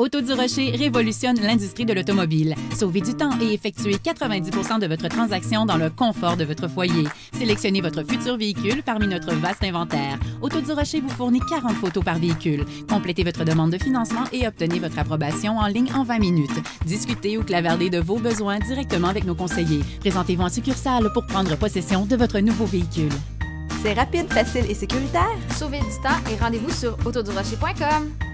Auto du Rocher révolutionne l'industrie de l'automobile. Sauvez du temps et effectuez 90 de votre transaction dans le confort de votre foyer. Sélectionnez votre futur véhicule parmi notre vaste inventaire. Auto du Rocher vous fournit 40 photos par véhicule. Complétez votre demande de financement et obtenez votre approbation en ligne en 20 minutes. Discutez ou clavardez de vos besoins directement avec nos conseillers. Présentez-vous en succursale pour prendre possession de votre nouveau véhicule. C'est rapide, facile et sécuritaire. Sauvez du temps et rendez-vous sur autodurocher.com.